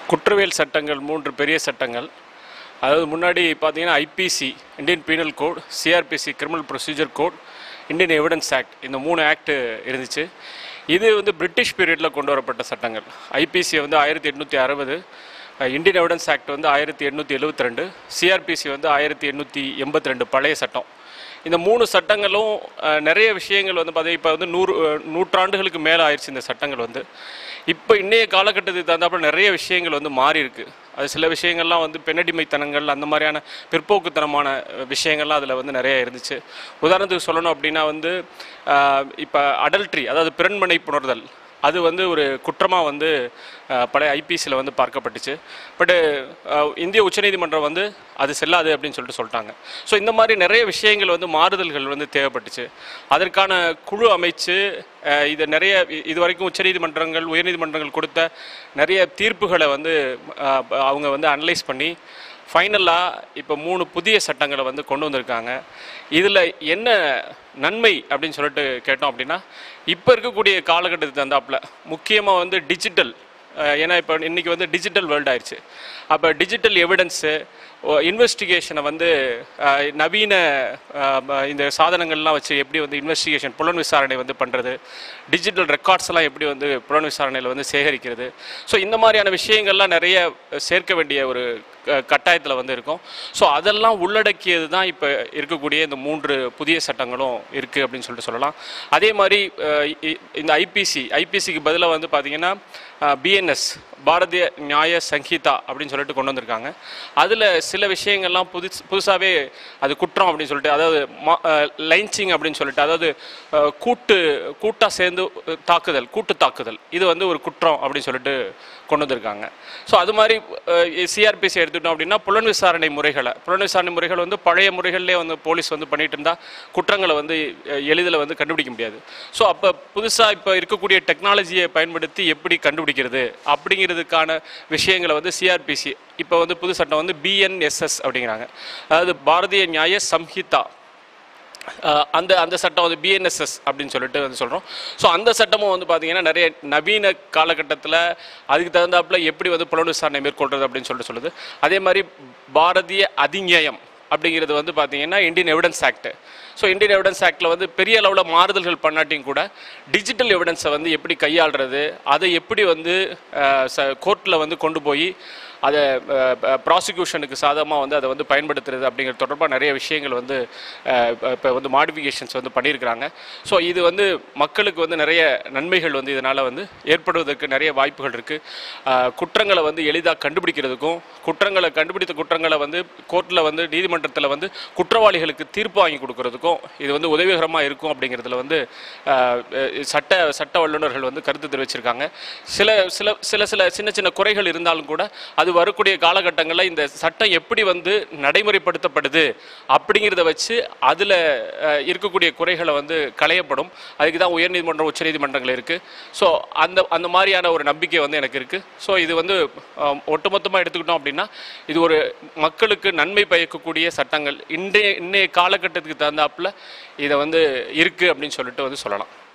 குற்றவியல் சட்டங்கள் 3 பெரிய சட்டங்கள். அதாவது முன்னாடி பார்த்தீங்கன்னா IPC Indian penal code, CRPC criminal procedure code, Indian evidence act, இந்த 3 ஆக்ட் இருந்துச்சு. இது வந்து பிரிட்டிஷ் பீரியடில் கொண்டு வரப்பட்ட சட்டங்கள். ஐபிசி வந்து 1860, இந்தியன் எவிடன்ஸ் ஆக்ட் வந்து 1872, சிஆர்பிசி வந்து 1882 பழைய சட்டம். இந்த 3 சட்டங்களும் நிறைய விஷயங்கள் வந்து பார்த்தீங்கன்னா இப்போ வந்து நூற்றாண்டுகளுக்கு மேலே ஆயிடுச்சு. இந்த சட்டங்கள் வந்து இப்போ இன்றைய காலகட்டத்துக்கு தகுந்தாப்புல நிறைய விஷயங்கள் வந்து மாறி இருக்கு. அது சில விஷயங்கள்லாம் வந்து பெண்ணடிமைத்தனங்கள், அந்த மாதிரியான பிற்போக்குத்தனமான விஷயங்கள்லாம் அதில் வந்து நிறைய இருந்துச்சு. உதாரணத்துக்கு சொல்லணும் அப்படின்னா வந்து இப்போ அடல்ட்ரி, அதாவது பிறன்மனை புணர்தல், அது வந்து ஒரு குற்றமாக வந்து பழைய ஐபிசியில் வந்து பார்க்கப்பட்டுச்சு. பட்டு இந்திய உச்சநீதிமன்றம் வந்து அது செல்லாது அப்படின்னு சொல்லிட்டாங்க. ஸோ இந்த மாதிரி நிறைய விஷயங்கள் வந்து மாறுதல்கள் வந்து தேவைப்பட்டுச்சு. அதற்கான குழு அமைச்சு இதை நிறைய இது வரைக்கும் உச்சநீதிமன்றங்கள், உயர்நீதிமன்றங்கள் கொடுத்த நிறைய தீர்ப்புகளை வந்து அவங்க வந்து அனலைஸ் பண்ணி ஃபைனலாக இப்போ 3 புதிய சட்டங்களை வந்து கொண்டு வந்திருக்காங்க. இதில் என்ன நன்மை அப்படின்னு சொல்லிட்டு கேட்டோம் அப்படின்னா, இப்போ இருக்கக்கூடிய காலகட்டத்துக்கு தந்தாப்புல முக்கியமாக வந்து டிஜிட்டல், ஏன்னா இப்போ இன்றைக்கி வந்து டிஜிட்டல் வேர்ல்டு ஆயிடுச்சு. அப்போ டிஜிட்டல் எவிடன்ஸு, இன்வெஸ்டிகேஷனை வந்து நவீன இந்த சாதனங்கள்லாம் வச்சு எப்படி வந்து இன்வெஸ்டிகேஷன், புலன் விசாரணை வந்து பண்ணுறது, டிஜிட்டல் ரெக்கார்ட்ஸ் எல்லாம் எப்படி வந்து புலன் விசாரணையில் வந்து சேகரிக்கிறது. ஸோ இந்த மாதிரியான விஷயங்கள்லாம் நிறைய சேர்க்க வேண்டிய ஒரு கட்டாயத்தில் வந்து இருக்கும். ஸோ அதெல்லாம் உள்ளடக்கியது தான் இப்போ இருக்கக்கூடிய இந்த 3 புதிய சட்டங்களும் இருக்குது அப்படின்னு சொல்லிட்டு சொல்லலாம். அதே மாதிரி இந்த ஐபிசிக்கு பதிலாக வந்து பார்த்திங்கன்னா பிஎன்எஸ், பாரதிய நியாய சங்கீதா அப்படின்னு சொல்லிட்டு கொண்டு வந்திருக்காங்க. அதில் சில விஷயங்கள்லாம் புதுசாகவே அது குற்றம் அப்படின்னு சொல்லிட்டு, அதாவது லைன்சிங் அப்படின்னு சொல்லிட்டு, அதாவது கூட்டாக சேர்ந்து கூட்டு தாக்குதல், இது வந்து ஒரு குற்றம் அப்படின்னு சொல்லிட்டு கொண்டு வந்திருக்காங்க. ஸோ அது மாதிரி சிஆர்பிசி எடுத்துட்டோம் அப்படின்னா புலன் விசாரணை முறைகள் வந்து பழைய முறைகள்லேயே வந்து போலீஸ் வந்து பண்ணிட்டு இருந்தால் குற்றங்களை வந்து எளிதில் வந்து கண்டுபிடிக்க முடியாது. ஸோ அப்போ புதுசாக இப்போ இருக்கக்கூடிய டெக்னாலஜியை பயன்படுத்தி எப்படி கண்டுபிடிக்கிறது அப்படிங்கிறதுக்கான விஷயங்களை வந்து சிஆர்பிசி இப்போ வந்து புது சட்டம் வந்து பிஎன்எஸ்எஸ் அப்படிங்கிறாங்க. அதாவது பாரதிய நியாய சம்ஹிதா, அந்த சட்டம் வந்து பிஎன்எஸ்எஸ் அப்படின்னு சொல்லிட்டு வந்து சொல்கிறோம். ஸோ அந்த சட்டமும் வந்து பார்த்திங்கன்னா நிறைய நவீன காலகட்டத்தில் அதுக்கு தகுந்தாப்புல எப்படி வந்து புலன் விசாரணை மேற்கொள்கிறது அப்படின்னு சொல்லிட்டு சொல்லுது. அதே மாதிரி பாரதிய அதிநியாயம் அப்படிங்கிறது வந்து பார்த்திங்கன்னா Indian evidence act. So Indian evidence ஆக்டில் வந்து பெரிய அளவில் மாறுதல்கள் பண்ணாட்டியும் கூட டிஜிட்டல் எவிடன்ஸை வந்து எப்படி கையாளுறது, அதை எப்படி வந்து கோர்ட்டில் வந்து கொண்டு போய் அதை ப்ராசிக்யூஷனுக்கு சாதகமாக வந்து அதை வந்து பயன்படுத்துறது அப்படிங்கிறது தொடர்பாக நிறைய விஷயங்கள் வந்து இப்போ வந்து மாடிஃபிகேஷன்ஸ் வந்து பண்ணியிருக்கிறாங்க. ஸோ இது வந்து மக்களுக்கு வந்து நிறைய நன்மைகள் வந்து இதனால் வந்து ஏற்படுவதற்கு நிறைய வாய்ப்புகள் இருக்குது. குற்றங்களை வந்து எளிதாக கண்டுபிடிக்கிறதுக்கும், கண்டுபிடித்த குற்றங்களை வந்து கோர்ட்டில் வந்து நீதிமன்றத்தில் வந்து குற்றவாளிகளுக்கு தீர்ப்பு வாங்கி கொடுக்கறதுக்கும் இது வந்து உதவிகரமாக இருக்கும் அப்படிங்கிறதுல வந்து சட்ட வல்லுநர்கள் வந்து கருத்து தெரிவிச்சிருக்காங்க. சில சின்ன சின்ன குறைகள் இருந்தாலும் கூட அது வரக்கூடிய காலகட்டங்களில் இந்த சட்டம் எப்படி வந்து நடைமுறைப்படுத்தப்படுது அப்படிங்கிறத வச்சு அதில் இருக்கக்கூடிய குறைகளை வந்து களையப்படும். அதுக்கு தான் உயர்நீதிமன்றம், உச்சநீதிமன்றங்கள் இருக்குது. ஸோ அந்த மாதிரியான ஒரு நம்பிக்கை வந்து எனக்கு இருக்குது. ஸோ இது வந்து ஒட்டுமொத்தமாக எடுத்துக்கிட்டோம் அப்படின்னா இது ஒரு மக்களுக்கு நன்மை பயக்கக்கூடிய சட்டங்கள். இன்றைய காலகட்டத்துக்கு தகுந்தாப்புல இதை வந்து இருக்குது அப்படின்னு சொல்லிட்டு வந்து சொல்லலாம்.